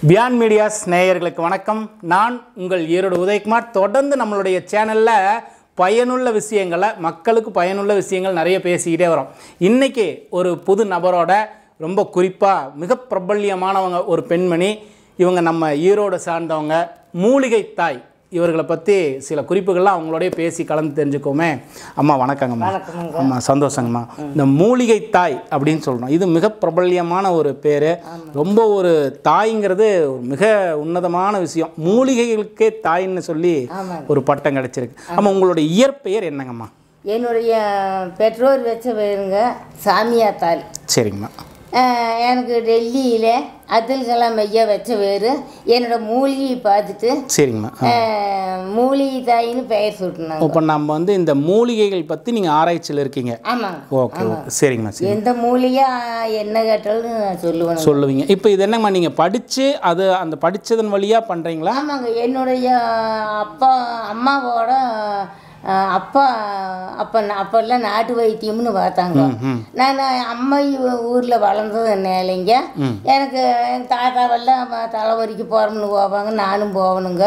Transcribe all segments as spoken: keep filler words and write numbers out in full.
Beyond medias நேயர்களுக்கு வணக்கம். நான் உங்கள் ஈரோடு உதயகுமார். தொடர்ந்து நம்மளுடைய சேனலில் பயனுள்ள விஷயங்களை மக்களுக்கு பயனுள்ள விஷயங்கள் நிறைய பேசிக்கிட்டே வரோம். இன்றைக்கி ஒரு புது நபரோட ரொம்ப குறிப்பாக மிக பிரபல்யமானவங்க ஒரு பெண்மணி. இவங்க நம்ம ஈரோடு சார்ந்தவங்க, மூலிகை தாய். இவர்களை பற்றி சில குறிப்புகள்லாம் அவங்களோடய பேசி கலந்து தெரிஞ்சுக்கோமே. அம்மா வணக்கங்கம்மா. அம்மா சந்தோஷங்கம்மா. இந்த மூலிகை தாய் அப்படின்னு சொல்கிறோம், இது மிக பிரபல்யமான ஒரு பேர். ரொம்ப ஒரு தாய்ங்கிறது மிக உன்னதமான விஷயம். மூலிகைகளுக்கே தாயின்னு சொல்லி ஒரு பட்டம் கிடச்சிருக்கு. ஆமாம், உங்களுடைய இயற்பெயர் என்னங்கம்மா? என்னுடைய பெற்றோர் வச்ச பேருங்க சாமியா தாய். சரிங்கம்மா. எனக்கு டெல்லியில் அப்துல் கலாம் ஐயா வச்ச பேர். என்னோட மூலிகையை பார்த்துட்டு சரிங்கம்மா மூலிகை தாயின்னு பெயர் சூட்டினாங்க. இப்போ நம்ம வந்து இந்த மூலிகைகள் பற்றி நீங்கள் ஆராய்ச்சியில் இருக்கீங்க. ஆமாங்க. ஓகே ஓகே சரிங்கம்மா. சரி, எந்த மூலிகை என்ன கேட்டாலும் நான் சொல்லுவேன் சொல்லுவீங்க. இப்போ இது என்னங்கம்மா, நீங்கள் படித்து அது அந்த படித்ததன் வழியாக பண்ணுறீங்களா? ஆமாங்க. என்னுடைய அப்பா அம்மாவோட அப்பா அப்போ அப்போல்லாம் நாட்டு வைத்தியம்னு பார்த்தாங்க. நான் அம்மா ஊரில் வளர்ந்ததுனாலைங்க எனக்கு எங்கள் தாத்தாவெல்லாம் தலைவரிக்கு போகிறோம்னு போவாங்க, நானும் போகணுங்க.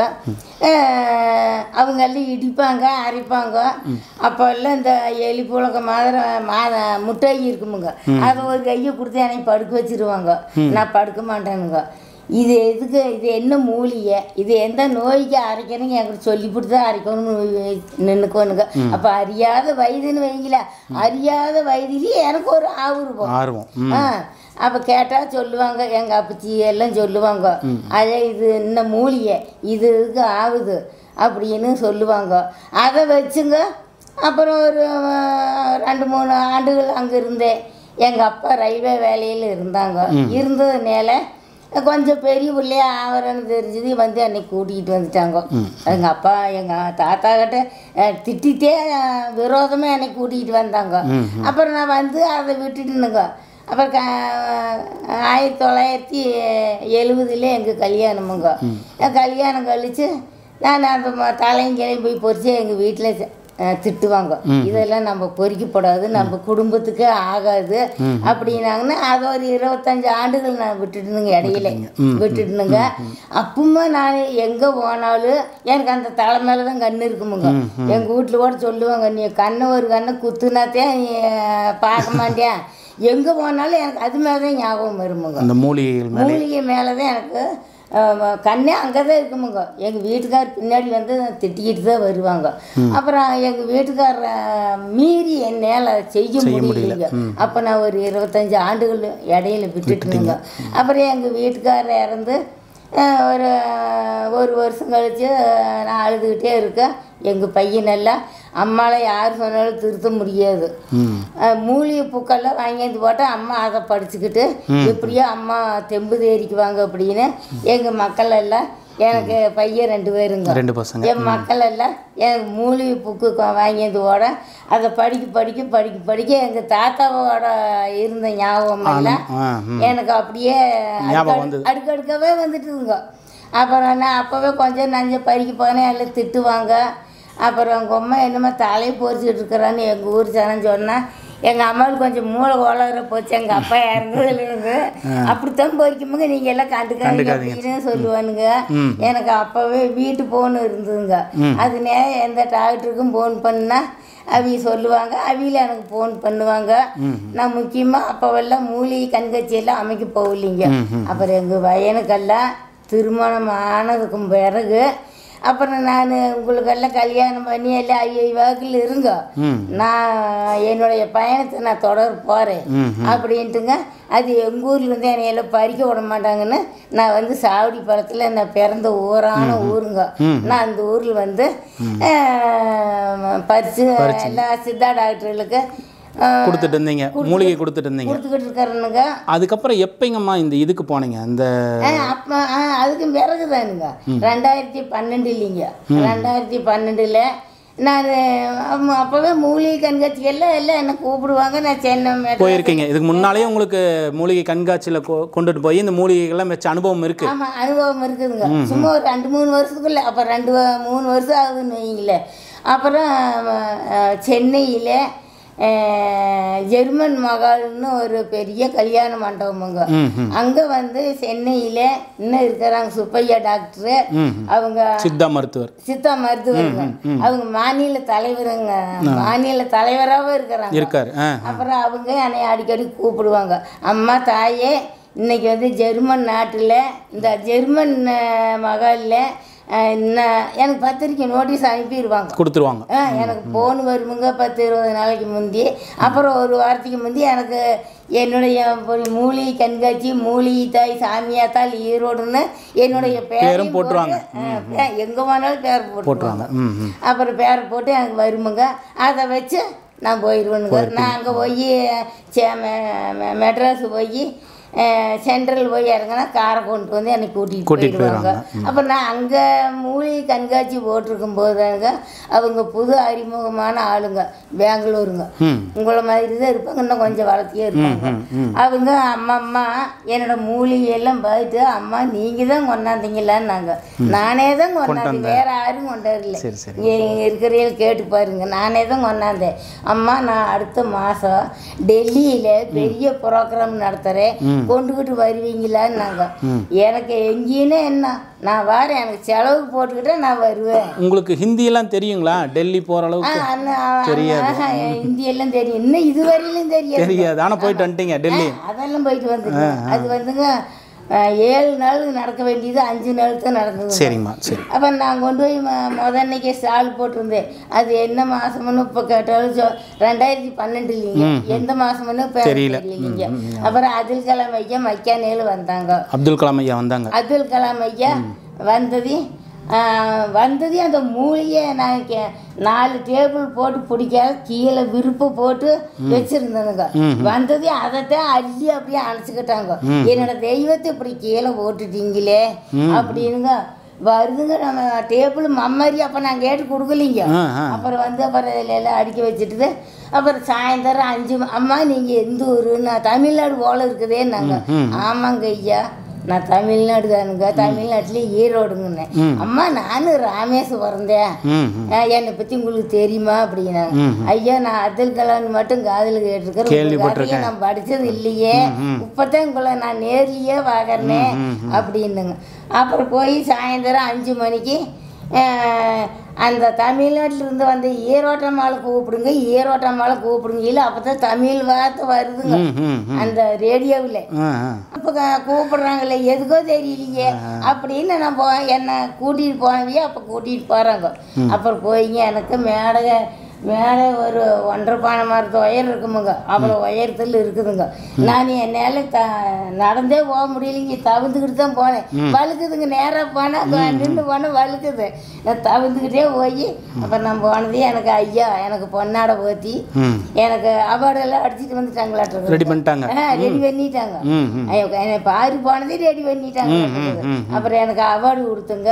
அவங்கெல்லாம் இடிப்பாங்க, அரைப்பாங்க. அப்போல்லாம் இந்த எலி புழக்க மாதிரி மாத முட்டை இருக்குமுங்க, அதை ஒரு கையை கொடுத்து எனக்கு படுக்க வச்சிருவாங்க. நான் படுக்க மாட்டேனுங்க. இது எதுக்கு, இது என்ன மூலிகை, இது எந்த நோய்க்கு அரைக்கணுங்க எனக்கு சொல்லி கொடுத்தா அரைக்கணும்னு நின்றுக்கோனுங்க. அப்போ அறியாத வயதுன்னு வைங்கள, அறியாத வயதுலேயே எனக்கு ஒரு ஆர்வம் ஆர்வம் ஆ அப்போ கேட்டால் சொல்லுவாங்க, எங்கள் அப்பச்சி எல்லாம் சொல்லுவாங்க, அதே இது இன்னும் மூலிகை இது இதுக்கு ஆகுது அப்படின்னு சொல்லுவாங்க. அதை வச்சுங்க. அப்புறம் ஒரு ரெண்டு மூணு ஆண்டுகள் அங்கே இருந்தேன். எங்கள் அப்பா ரயில்வே வேலையில் இருந்தாங்க. இருந்ததுனால கொஞ்சம் பெரிய பிள்ளையா ஆவரன்னு தெரிஞ்சது வந்து அன்னைக்கு கூட்டிகிட்டு வந்துட்டாங்க. எங்கள் அப்பா எங்கள் தாத்தா கிட்ட திட்டிகிட்டே விரோதமாக அன்னைக்கு கூட்டிகிட்டு வந்தாங்க. அப்புறம் நான் வந்து அதை விட்டுட்டுனுங்க. அப்புறம் க ஆயிரத்தி தொள்ளாயிரத்தி எழுபதுல எங்கள் கல்யாணமுங்க. கல்யாணம் கழித்து நான் அந்த தலைங்களையும் போய் பொறிச்சு எங்கள் வீட்டில் திட்டுவாங்க. இதெல்லாம் நம்ம பொறிக்கப்படாது, நம்ம குடும்பத்துக்கு ஆகாது அப்படின்னாங்கன்னா அதை ஒரு இருபத்தஞ்சு ஆண்டுகள் நான் விட்டுட்டுனுங்க, இடையில விட்டுட்டுனுங்க. அப்பவுமே நான் எங்கே போனாலும் எனக்கு அந்த தலை மேலே தான் கண்ணு இருக்குமுங்க. எங்கள் வீட்டில் கூட சொல்லுவாங்க, நீ கண்ணை ஒரு கண்ணை குத்துனாத்தே நீ பார்க்க மாட்டேன். எங்கே போனாலும் எனக்கு அது மேலே தான் ஞாபகம் வருமுங்க. அந்த மூலிகை மூலிகை மேலே தான் எனக்கு கண்ணே அங்கே தான் இருக்குமுங்க. எங்கள் வீட்டுக்கார் பின்னாடி வந்து திட்டிக்கிட்டு தான் வருவாங்க. அப்புறம் எங்கள் வீட்டுக்கார மீறி என்னால் செய்ய முடியலைங்க. அப்போ நான் ஒரு இருபத்தஞ்சி ஆண்டுகள் இடையில விட்டுட்டுங்க. அப்புறம் எங்கள் வீட்டுக்காரர் இறந்து ஒரு ஒரு வருஷம் கழித்து நான் அழுதுகிட்டே இருக்கேன். எங்கள் பையனெல்லாம் அம்மாவை யார் சொன்னாலும் திருத்த முடியாது, மூலிகை பூக்கெல்லாம் வாங்கிட்டு போட்டால் அம்மா அதை படிச்சுக்கிட்டு எப்படியோ அம்மா தெம்பு தேறிக்குவாங்க அப்படின்னு எங்கள் மக்கள் எல்லாம், எனக்கு பையன் ரெண்டு பேருங்க, ரெண்டு பசங்க, என் மக்கள் எல்லாம் எனக்கு மூலிகை புக்கு வாங்கிட்டு ஓட அதை படிக்க படிக்க படிக்க படிக்க எங்கள் தாத்தாவோட இருந்த ஞாபகம் எல்லாம் எனக்கு அப்படியே அடுக்கடுக்கவே வந்துட்டுங்க. அப்புறம் நான் அப்போவே கொஞ்சம் நஞ்சம் பறிக்க போனேன், எல்லாம் திட்டுவாங்க. அப்புறம் எங்கள் அம்மா என்னமோ தலையை பொறிச்சிக்கிட்டு இருக்கிறான்னு எங்கள் ஊர் ஜனம் சொன்னால் எங்கள் அம்மாவுக்கு கொஞ்சம் மூளை கோளாறு போச்சு. எங்கள் அப்பா இறந்ததுலேருந்து அப்படித்தான் பொறிக்கும்போது நீங்கள் எல்லாம் கண்டுக்காதீங்க அப்படின்னு சொல்லுவானுங்க. எனக்கு அப்போவே வீட்டு ஃபோன் இருந்ததுங்க. அது நேரம் எந்த டாக்டருக்கும் ஃபோன் பண்ணால் அவங்க சொல்லுவாங்க, அவியில் எனக்கு ஃபோன் பண்ணுவாங்க. நான் முக்கியமாக அப்போவெல்லாம் மூலிகை கண்காட்சியெல்லாம் அமைக்க போகலிங்க. அப்புறம் எங்கள் பையனுக்கெல்லாம் திருமணம் ஆனதுக்கும் பிறகு அப்புறம் நான் உங்களுக்கெல்லாம் கல்யாணம் பண்ணி எல்லாம் ஐயோ வாக்கில் இருங்க, நான் என்னுடைய பயணத்தை நான் தொடர போகிறேன் அப்படின்ட்டுங்க. அது எங்கள் ஊர்லேருந்து என்னை எல்லாம் பறிக்க விட மாட்டாங்கன்னு நான் வந்து சாவடி பழத்தில் நான் பிறந்த ஊரான ஊருங்க. நான் அந்த ஊரில் வந்து பறித்து எல்லா சித்தா டாக்டர்களுக்கு கொடுத்துட்டு இருந்தீங்க, மூலிகை கொடுத்துட்டு இருந்தீங்க, கொடுத்துக்கிட்டு இருக்கிறனுங்க. அதுக்கப்புறம் எப்போங்கம்மா இந்த இதுக்கு போனீங்க? அந்த அப்போ அதுக்கு பிறகு தானுங்க ரெண்டாயிரத்தி பன்னெண்டு இல்லைங்க, ரெண்டாயிரத்தி பன்னெண்டில் நான் அப்போவே மூலிகை கண்காட்சியெல்லாம் எல்லாம் என்னை கூப்பிடுவாங்க. நான் சென்னை போயிருக்கீங்க. இதுக்கு முன்னாலேயே உங்களுக்கு மூலிகை கண்காட்சியில் கொண்டுட்டு போய் இந்த மூலிகைகள்லாம் வச்ச அனுபவம் இருக்குது? ஆமாம், அனுபவம் இருக்குதுங்க. சும்மா ஒரு ரெண்டு மூணு வருஷத்துக்குள்ள, அப்போ ரெண்டு மூணு வருஷம் ஆகுதுன்னு வைங்களேன். அப்புறம் சென்னையில் ஜெர்மன் மகால்னு ஒரு பெரிய கல்யாண மண்டபமுங்க. அங்கே வந்து சென்னையில் இன்னும் இருக்கிறாங்க சுப்பையா டாக்டரு, அவங்க சித்தா மருத்துவர் சித்தா மருத்துவருங்க, அவங்க மாநில தலைவருங்க, மாநில தலைவராகவும் இருக்கிறாங்க இருக்காரு. அப்புறம் அவங்க என்னை அடிக்கடி கூப்பிடுவாங்க, அம்மா தாயே இன்னைக்கு வந்து ஜெர்மன் நாட்டில் இந்த ஜெர்மன் மகாலில் எனக்கு பத்திரிக்கை நோட்டீஸ் அனுப்பிடுவாங்க, கொடுத்துருவாங்க. எனக்கு ஃபோன் வருமுங்க பத்து இருபது நாளைக்கு முந்தி. அப்புறம் ஒரு வாரத்துக்கு முந்தி எனக்கு என்னுடைய மூலிகை கண்காட்சி மூலிகை தாய் சாமியாத்தால் ஈரோடுன்னு என்னுடைய பேரும் போட்டுருவாங்க, எங்கே போனாலும் பேர் போட்டுருவாங்க. அப்புறம் பேரை போட்டு எனக்கு வருமுங்க, அதை வச்சு நான் போயிடுவேனுங்க. நான் அங்கே போய் மெட்ராஸு போய் சென்ட்ரல் போய் இறங்கினா காரை கொண்டு வந்து என்னை கூட்டிகிட்டு போயிடுவாங்க. அப்போ நான் அங்கே மூலிகை கண்காட்சி போட்டிருக்கும் போதாங்க அவங்க புது அறிமுகமான ஆளுங்க, பெங்களூருங்க, உங்களை மாதிரி தான் இருப்பாங்க, இன்னும் கொஞ்சம் வளர்த்தியே இருப்பாங்க. அவங்க அம்மா அம்மா என்னோட மூலிகையெல்லாம் பார்த்துட்டு, அம்மா நீங்கள் தான் கொண்டாந்தீங்களான்னு நாங்கள், நானே தான் கொண்டாந்தேன், வேற யாரும் கொண்டாடல, இருக்கிறீங்க கேட்டு பாருங்க, நானே தான் கொண்டாந்தேன். அம்மா நான் அடுத்த மாதம் டெல்லியில் பெரிய ப்ரோக்ராம் நடத்துகிறேன், கொண்டுகிட்டு வருவீங்களான்னு நாங்கள். எனக்கு எங்கேயுமே என்ன நான் வரேன், எனக்கு செலவுக்கு போட்டுக்கிட்டே நான் வருவேன். உங்களுக்கு ஹிந்தியெல்லாம் தெரியுங்களா? டெல்லி போகிற அளவுக்கு தெரியாது? ஹிந்தியெல்லாம் தெரியும், இன்னும் இதுவரையிலும் தெரியாது தெரியாது ஆனால் போயிட்டு வந்துட்டீங்க டெல்லி? அதெல்லாம் போயிட்டு வந்துங்க. அது வந்துங்க ஏழு நாளுக்கு நடக்க வேண்டியது அஞ்சு நாளுக்கு தான் நடந்தது. சரிங்கம்மா சரி. அப்போ நான் கொண்டு போய் முத அன்னைக்கே ஸ்டால் போட்டிருந்தேன். அது என்ன மாதம்னு இப்போ கேட்டாலும் சொ ரெண்டாயிரத்தி பன்னெண்டு இல்லைங்க, எந்த மாதம்னு இப்போ தெரியலைங்க. அப்புறம் அப்துல் கலாம் ஐயா மக்கானேல வந்தாங்க, அப்துல் கலாம் ஐயா வந்தாங்க. அப்துல் கலாம் ஐயா வந்தது வந்தது அந்த மூலிகை நான் நாலு டேபிள் போட்டு பிடிக்காத கீழே விருப்ப போட்டு வச்சிருந்தனுங்க. வந்தது அதைத்தான் அள்ளி அப்படியே அணைச்சிக்கிட்டாங்க, என்னோட தெய்வத்தை இப்படி கீழே போட்டுட்டீங்களே அப்படின்னுங்க வருதுங்க. நம்ம டேபிள் மம்மாரி அப்போ நான் கேட்டு கொடுக்கலிங்க. அப்புறம் வந்து அப்புறம் இதில் எல்லாம் அடுக்கி வச்சுட்டு அப்புறம் சாயந்தரம் அஞ்சு, அம்மா நீங்கள் எந்த ஊரு? நான் தமிழ்நாடு போல இருக்குதே நாங்கள். ஆமாங்க ஐயா நான் தமிழ்நாடு தானுங்க, தமிழ்நாட்டிலேயே ஈரோடுங்கண்ணே. அம்மா நானும் ராமேஸ்வரம் தான், என்னை பற்றி உங்களுக்கு தெரியுமா அப்படின்னாங்க. ஐயா நான் அப்துல் கலாம் மட்டும் காதில் கேட்டிருக்கிறேன், நான் படித்தது இல்லையே, இப்போதான் உங்களை நான் நேர்லேயே பார்க்குறேனே அப்படின்னுங்க. அப்புறம் போய் சாயந்தரம் அஞ்சு மணிக்கு அந்த தமிழ்நாட்டிலிருந்து வந்து ஈரோட்டம்மாவை கூப்பிடுங்க, ஈரோட்டம்மாவை கூப்பிடுங்க, இல்லை அப்போ தான் தமிழ் வார்த்தை வருதுங்க அந்த ரேடியோவில். இப்போ கூப்பிடுறாங்களே எதுக்கோ தெரியலையே அப்படின்னு நான் போ என்னை கூட்டிகிட்டு போனவையே அப்போ கூட்டிகிட்டு போகிறாங்க. அப்புறம் போய்ங்க எனக்கு மேடை மேலே ஒரு ஒன்றரை பானை மரத்து ஒயர் இருக்குமுங்க, அவ்வளோ உயரத்தில் இருக்குதுங்க. நான் என்னால் த நடந்தே போக முடியலைங்க, தவிர்த்துக்கிட்டு தான் போனேன். வழுக்குதுங்க, நேராக போனால் நின்று போனால் வழுக்குது, நான் தவிர்த்துக்கிட்டே போய் அப்புறம் நான் போனதே எனக்கு ஐயா எனக்கு பொன்னாடை போத்தி எனக்கு அவார்டெல்லாம் அடிச்சுட்டு வந்துட்டாங்களாட்டு, ரெடி பண்ணிட்டாங்க ரெடி பண்ணிட்டாங்க என்னை பாரு போனதே ரெடி பண்ணிட்டாங்க. அப்புறம் எனக்கு அவார்டு கொடுத்துங்க.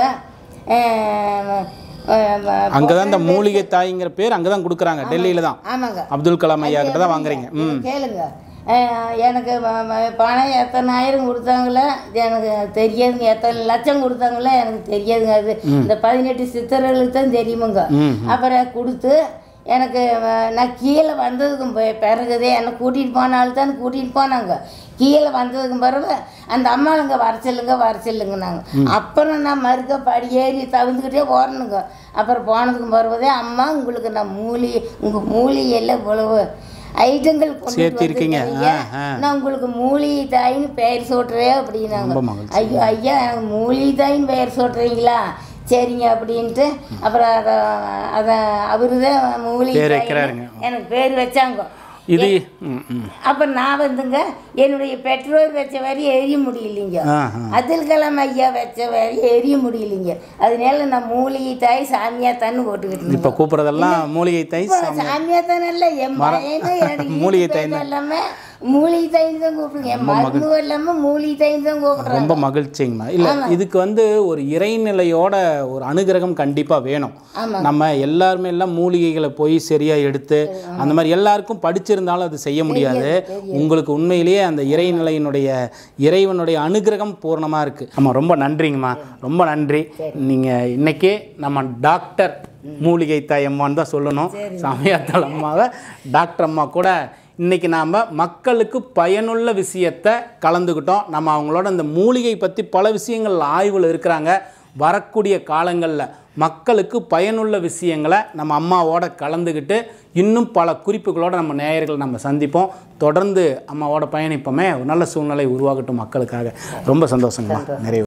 அங்கதான் இந்த மூலிகை தாய்ங்கிற பேர் அங்கதான் கொடுக்குறாங்க, டெல்லியில தான். ஆமாங்க, அப்துல் கலாம் ஐயா கிட்ட தான் வாங்குறீங்க. கேளுங்க, எனக்கு பணம் எத்தனை ஆயிரம் கொடுத்தாங்களே எனக்கு தெரியாதுங்க, எத்தனை லட்சம் கொடுத்தாங்களே எனக்கு தெரியாதுங்க. அது இந்த பதினெட்டு சித்தர்களுக்கு தான் தெரியுமுங்க. அப்புறம் கொடுத்து எனக்கு நான் கீழே வந்ததுக்கும் பிறகுதே என்னை கூட்டிகிட்டு போனாலும் தான் கூட்டிகிட்டு போனாங்க. கீழே வந்ததுக்கும் பிறகு அந்த அம்மாளுங்க வர சொல்லுங்க வர சொல்லுங்க நாங்கள். அப்புறம் நான் மறுக்க படியேறி தவிர்த்துக்கிட்டே போடணுங்க. அப்புறம் போனதுக்கும் பிறகுதே அம்மா உங்களுக்கு நான் மூலிகை உங்கள் மூலிகையெல்லாம் இவ்வளவு ஐட்டங்கள் சேர்த்திருக்கீங்க, நான் உங்களுக்கு மூலிகை தாயின்னு பெயர் சொல்கிறேன் அப்படின்னாங்க. ஐயோ ஐயா எனக்கு மூலிகை தாயின்னு பெயர் சொல்கிறீங்களா, சரிங்க அப்படின்ட்டு அப்புறம் அதை அதை அவரு தான் மூலிகை எனக்கு பேர் வச்சாங்க. இது அப்போ நான் வந்துங்க என்னுடைய பெற்றோர் வச்ச வரி எரிய முடியலைங்க, அப்துல் கலாம் ஐயா வச்ச வரி எரிய முடியலைங்க. அதனால நான் மூலிகை தாய் சாமியா தான்னு போட்டுக்கிட்டு இப்போ கூப்பிட்றதெல்லாம் மூலிகை தாய் சாமியா தானே இல்லை என் பையனும் மூலிகை தாய் எல்லாமே மூலிகை தாயின்னு தான் கூப்பிடுங்க, மருந்து இல்லாமல் மூலிகை தாயின்னு தான் கூப்பிடுறேன். ரொம்ப மகிழ்ச்சிங்கம்மா. இல்லை இதுக்கு வந்து ஒரு இறைநிலையோட ஒரு அனுகிரகம் கண்டிப்பாக வேணும். நம்ம எல்லாருமே எல்லாம் மூலிகைகளை போய் சரியாக எடுத்து அந்த மாதிரி எல்லாருக்கும் படிச்சிருந்தாலும் அது செய்ய முடியாது. உங்களுக்கு உண்மையிலேயே அந்த இறைநிலையினுடைய இறைவனுடைய அனுகிரகம் பூர்ணமாக இருக்குது. ஆமாம், ரொம்ப நன்றிங்கம்மா, ரொம்ப நன்றி. நீங்கள் இன்றைக்கே நம்ம டாக்டர் மூலிகை தாய் அம்மான்னு தான் சொல்லணும். சமயத்தால் அம்மாவை டாக்டர் அம்மா கூட இன்றைக்கி நாம் மக்களுக்கு பயனுள்ள விஷயத்தை கலந்துக்கிட்டோம். நம்ம அவங்களோட இந்த மூலிகை பற்றி பல விஷயங்கள் ஆய்வில் இருக்கிறாங்க. வரக்கூடிய காலங்களில் மக்களுக்கு பயனுள்ள விஷயங்களை நம்ம அம்மாவோட கலந்துக்கிட்டு இன்னும் பல குறிப்புகளோடு நம்ம நேயர்கள் நம்ம சந்திப்போம். தொடர்ந்து அம்மாவோட பயணிப்போமே, ஒரு நல்ல சூழ்நிலை உருவாகட்டும் மக்களுக்காக. ரொம்ப சந்தோஷங்கம்மா. நிறைய